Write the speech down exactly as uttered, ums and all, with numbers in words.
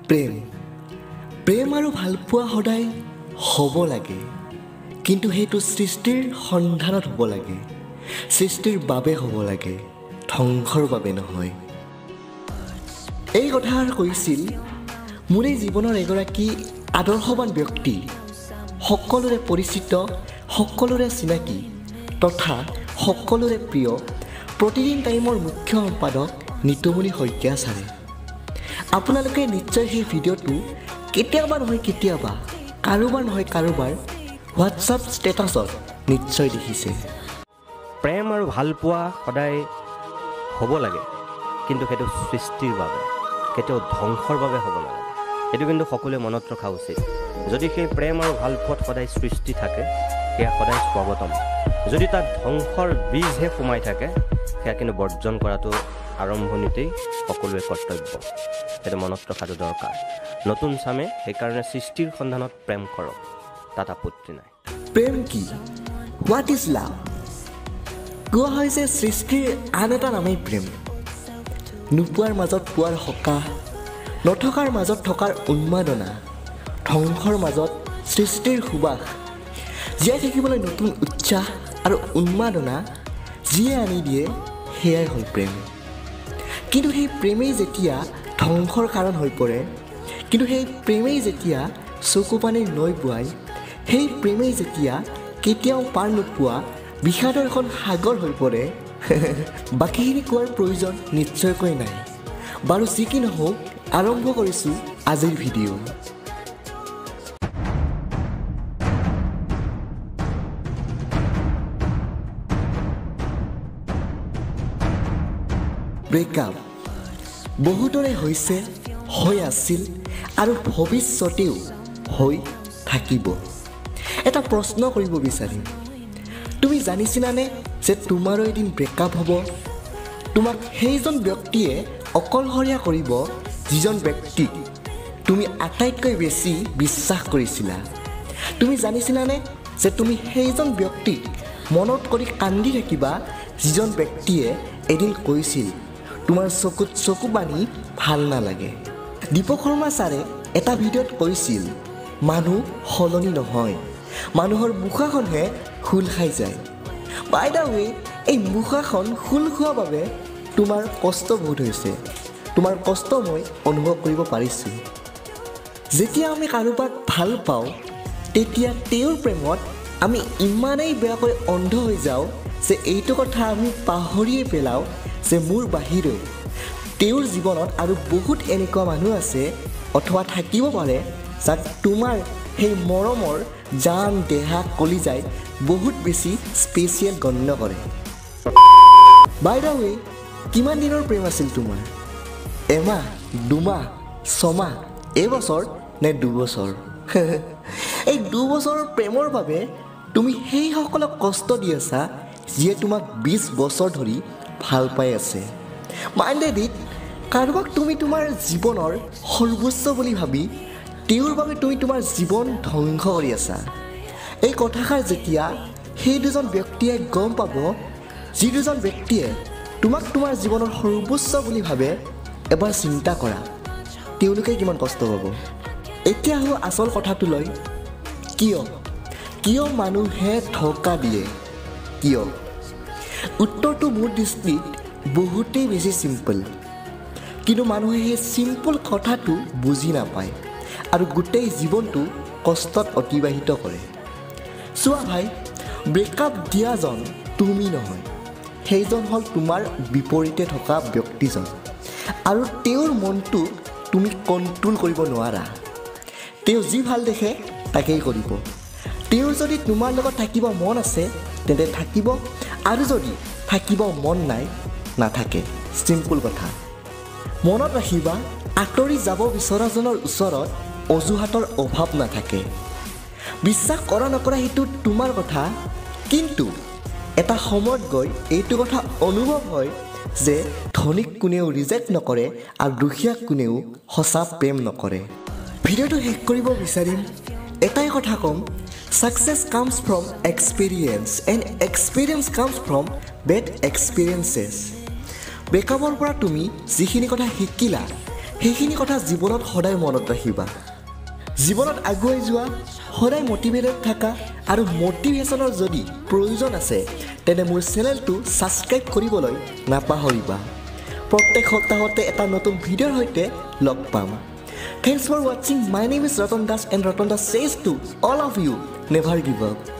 প্ৰেম প্ৰেম আৰু ভালপোৱা সদায় হ'ব লাগে, কিন্তু সেইটো সৃষ্টিৰ সন্ধানত হ'ব লাগে, সৃষ্টিৰ বাবে হ'ব লাগে, ধ্বংসৰ বাবে নহয়। এই কথা কৈছিল মোৰ এই জীৱনৰ এগৰাকী আদৰ্শৱান ব্যক্তি, সকলোৰে পৰিচিত, সকলোৰে চিনাকি তথা সকলোৰে প্ৰিয় প্ৰতিদিন টাইমৰ মুখ্য সম্পাদক নিতুমণি শইকীয়া ছাৰে। আপোনালোকে নিশ্চয় সেই ভিডিঅ'টো কেতিয়াবা নহয় কেতিয়াবা, কাৰোবাৰ নহয় কাৰোবাৰ হোৱাটছআপ ষ্টেটাছত নিশ্চয় দেখিছে। প্ৰেম আৰু ভালপোৱা সদায় হ'ব লাগে, কিন্তু সেইটো সৃষ্টিৰ বাবে, কেতিয়াও ধ্বংসৰ বাবে হ'ব নালাগে। এইটো কিন্তু সকলোৱে মনত ৰখা উচিত। যদি সেই প্ৰেম আৰু ভালপোৱাত সদায় সৃষ্টি থাকে, সেয়া সদায় স্বাগতম। যদি তাত ধ্বংসৰ বীজহে সোমাই থাকে, সেয়া কিন্তু বৰ্জন কৰাটো আৰম্ভণিতেই সকলোৱে কৰ্তব্য। সেইটো মনত ৰখাটো দৰকাৰ। নতুন চামে সেইকাৰণে সৃষ্টিৰ সন্ধানত প্ৰেম কৰক, তাত আপত্তি নাই। প্ৰেম কি? What is love? কোৱা হয় যে সৃষ্টিৰ আন এটা নামেই প্ৰেম। নোপোৱাৰ মাজত পোৱাৰ সকাহ, নথকাৰ মাজত থকাৰ উন্মাদনা, ধ্বংসৰ মাজত সৃষ্টিৰ সুবাস, জীয়াই থাকিবলৈ নতুন উৎসাহ আৰু উন্মাদনা যিয়ে আনি দিয়ে, সেয়াই হ'ল প্ৰেম। কিন্তু সেই প্ৰেমেই যেতিয়া ধ্বংসৰ কাৰণ হৈ পৰে, কিন্তু সেই প্ৰেমেই যেতিয়া চকু পানীৰ নৈ বোৱাই, সেই প্ৰেমেই যেতিয়া কেতিয়াও পাৰ নোপোৱা বিষাদৰ এখন সাগৰ হৈ পৰে, বাকীখিনি কোৱাৰ প্ৰয়োজন নিশ্চয়কৈ নাই। বাৰু যি কি নহওক, আৰম্ভ কৰিছোঁ আজিৰ ভিডিঅ'। ব্ৰেকআপ বহুতৰে হৈছে, হৈ আছিল আৰু ভৱিষ্যতেও হৈ থাকিব। এটা প্ৰশ্ন কৰিব বিচাৰিম, তুমি জানিছিলানে যে তোমাৰো এদিন ব্ৰেকআপ হ'ব? তোমাক সেইজন ব্যক্তিয়ে অকলশৰীয়া কৰিব, যিজন ব্যক্তিক তুমি আটাইতকৈ বেছি বিশ্বাস কৰিছিলা। তুমি জানিছিলানে যে তুমি সেইজন ব্যক্তিক মনত কৰি কান্দি থাকিবা, যিজন ব্যক্তিয়ে এদিন কৈছিল তোমাৰ চকুত চকু পানী ভাল নালাগে। দীপক শৰ্মা ছাৰে এটা ভিডিঅ'ত কৈছিল, মানুহ সলনি নহয়, মানুহৰ মুখাখনহে খোল খাই যায়। বাই দা ৱে, এই মুখাখন খোল খোৱাৰ বাবে তোমাৰ কষ্ট বহুত হৈছে। তোমাৰ কষ্ট মই অনুভৱ কৰিব পাৰিছোঁ। যেতিয়া আমি কাৰোবাক ভাল পাওঁ, তেতিয়া তেওঁৰ প্ৰেমত আমি ইমানেই বেয়াকৈ অন্ধ হৈ যাওঁ যে এইটো কথা আমি পাহৰিয়ে পেলাওঁ যে মোৰ বাহিৰেও তেওঁৰ জীৱনত আৰু বহুত এনেকুৱা মানুহ আছে অথবা থাকিব পাৰে, যাক তোমাৰ সেই মৰমৰ জান দেহা কলিজাই বহুত বেছি স্পেচিয়েল গণ্য কৰে। বাই দা ৱে, কিমান দিনৰ প্ৰেম আছিল তোমাৰ? এমাহ, দুমাহ, ছমাহ, এবছৰ নে দুবছৰ? এই দুবছৰৰ প্ৰেমৰ বাবে তুমি সেইসকলক কষ্ট দি আছা, যিয়ে তোমাক বিছ বছৰ ধৰি ভাল পাই আছে। মাইণ্ডেড ইট, কাৰোবাক তুমি তোমাৰ জীৱনৰ সৰ্বোচ্চ বুলি ভাবি তেওঁৰ বাবে তুমি তোমাৰ জীৱন ধ্বংস কৰি আছা। এই কথাষাৰ যেতিয়া সেই দুজন ব্যক্তিয়ে গম পাব, যি দুজন ব্যক্তিয়ে তোমাক তোমাৰ জীৱনৰ সৰ্বোচ্চ বুলি ভাবে, এবাৰ চিন্তা কৰা তেওঁলোকে কিমান কষ্ট পাব। এতিয়া আহোঁ আচল কথাটোলৈ। কিয় কিয় মানুহে ধোকা দিয়ে? কিয়? উত্তৰটো মোৰ দৃষ্টিত বহুতেই বেছি চিম্পল, কিন্তু মানুহে সেই চিম্পল কথাটো বুজি নাপায় আৰু গোটেই জীৱনটো কষ্টত অতিবাহিত কৰে। চোৱা ভাই, ব্ৰেকআপ দিয়াজন তুমি নহয়, সেইজন হ'ল তোমাৰ বিপৰীতে থকা ব্যক্তিজন, আৰু তেওঁৰ মনটোক তুমি কণ্ট্ৰল কৰিব নোৱাৰা। তেওঁ যি ভাল দেখে তাকেই কৰিব। তেওঁৰ যদি তোমাৰ লগত থাকিব মন আছে তেন্তে থাকিব, আৰু যদি থাকিব মন নাই, নাথাকে। চিম্পল কথা। মনত ৰাখিবা, আঁতৰি যাব বিচৰাজনৰ ওচৰত অজুহাতৰ অভাৱ নাথাকে। বিশ্বাস কৰা নকৰা সেইটো তোমাৰ কথা, কিন্তু এটা সময়ত গৈ এইটো কথা অনুভৱ হয় যে ধনীক কোনেও ৰিজেক্ট নকৰে আৰু দুখীয়াক কোনেও সঁচা প্ৰেম নকৰে। ভিডিঅ'টো শেষ কৰিব বিচাৰিম, এটাই কথা ক'ম, success comes from experience and experience comes from bad experiences. ব্ৰেকআপৰ পৰা তুমি যিখিনি কথা শিকিলা, সেইখিনি কথা জীৱনত সদায় মনত ৰাখিবা জীৱনত আগুৱাই যোৱা সদায় মটিভেটেড থাকা আৰু মটিভেশ্যনৰ যদি প্ৰয়োজন আছে তেনে মোৰ চেনেলটো ছাবস্ক্ৰাইব কৰিবলৈ নাপাহৰিবা প্ৰত্যেক সপ্তাহতে এটা নতুন ভিডিঅ'ৰ সৈতে লগ পাম Thanks for watching. My name is Ratan Das and Ratan Das says to all of you, never give up.